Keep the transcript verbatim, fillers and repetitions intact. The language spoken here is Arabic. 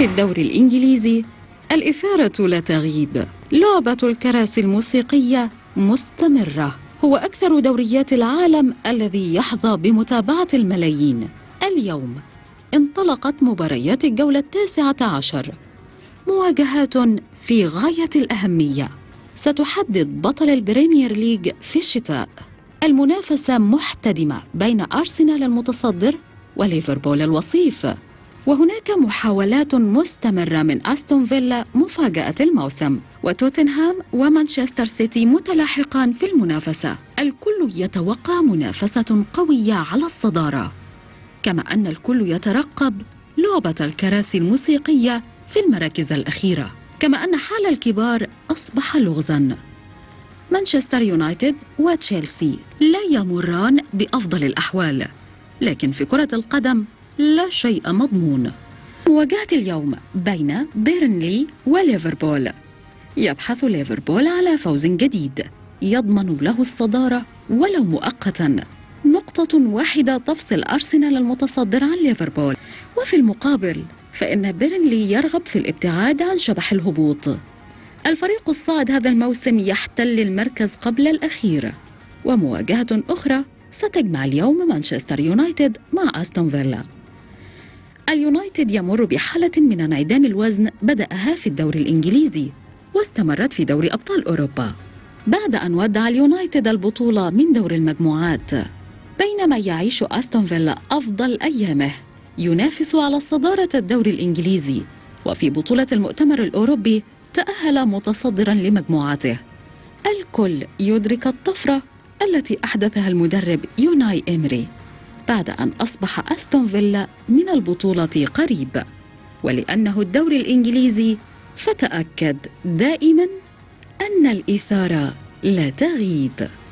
الدوري الإنجليزي الإثارة لا تغيب. لعبة الكراسي الموسيقية مستمرة. هو أكثر دوريات العالم الذي يحظى بمتابعة الملايين. اليوم انطلقت مباريات الجولة التاسعة عشر، مواجهات في غاية الأهمية ستحدد بطل البريمير ليج في الشتاء. المنافسة محتدمة بين أرسنال المتصدر وليفربول الوصيف، وهناك محاولات مستمرة من أستون فيلا مفاجأة الموسم، وتوتنهام ومانشستر سيتي متلاحقان في المنافسة. الكل يتوقع منافسة قوية على الصدارة، كما أن الكل يترقب لعبة الكراسي الموسيقية في المراكز الأخيرة، كما أن حال الكبار أصبح لغزاً. مانشستر يونايتد وتشيلسي لا يمران بأفضل الأحوال، لكن في كرة القدم لا شيء مضمون. مواجهة اليوم بين بيرنلي وليفربول. يبحث ليفربول على فوز جديد يضمن له الصدارة ولو مؤقتاً. نقطة واحدة تفصل أرسنال المتصدر عن ليفربول، وفي المقابل فإن بيرنلي يرغب في الابتعاد عن شبح الهبوط. الفريق الصاعد هذا الموسم يحتل المركز قبل الأخير. ومواجهة أخرى ستجمع اليوم مانشستر يونايتد مع أستون فيلا. اليونايتد يمر بحالة من انعدام الوزن بدأها في الدوري الإنجليزي واستمرت في دوري أبطال أوروبا بعد أن ودع اليونايتد البطولة من دور المجموعات، بينما يعيش أستون فيلا أفضل أيامه ينافس على صدارة الدوري الإنجليزي، وفي بطولة المؤتمر الأوروبي تأهل متصدرا لمجموعته. الكل يدرك الطفرة التي أحدثها المدرب يوناي إيمري بعد أن أصبح أستون فيلا من البطولة قريب، ولأنه الدوري الإنجليزي فتأكد دائما أن الإثارة لا تغيب.